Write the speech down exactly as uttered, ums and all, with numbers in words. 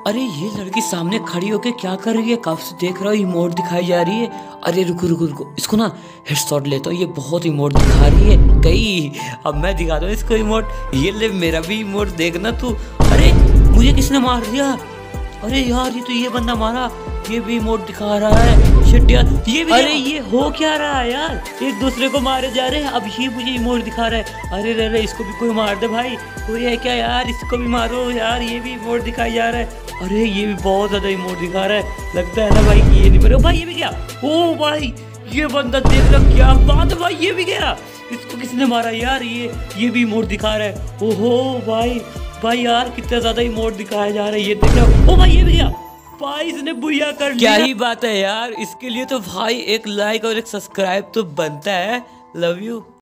अरे ये लड़की सामने खड़ी होके क्या कर रही है? कब से देख रहा हूँ इमोट दिखाई जा रही है। अरे रुको रुको रुको, इसको ना हेडशॉट लेता हूँ। ये बहुत इमोट दिखा रही है गई। अब मैं दिखाता हूँ इसको इमोट। ये ले मेरा भी इमोट देखना तू। अरे मुझे किसने मार दिया? अरे यार ये तो ये बंदा मारा। ये भी इमोट दिखा रहा है। शिट यार ये भी। अरे ये हो क्या रहा है यार? एक दूसरे को मारे जा रहे हैं। अब ये मुझे इमोट दिखा रहा है। अरे रे रे इसको भी कोई मार दे भाई। कोई है क्या यार? इसको भी मारो यार। ये भी इमोट दिखाई जा रहा है। अरे ये भी बहुत ज्यादा इमोट दिखा रहा है। लगता है ना भाई कि ये नहीं मरे। भाई ये भी गया। ओ भाई ये बंदा देख रहा क्या बात है भाई। ये भी गया। इसको किसने मारा यार? ये ये भी इमोट दिखा रहा है। ओहो भाई भाई यार कितना ज्यादा इमोट दिखाया जा रहा है। ये देख रहा। ओ भाई ये भी गया। भाई इसने बुया कर लिया। क्या ही बात है यार। इसके लिए तो भाई एक लाइक और एक सब्सक्राइब तो बनता है। Love you.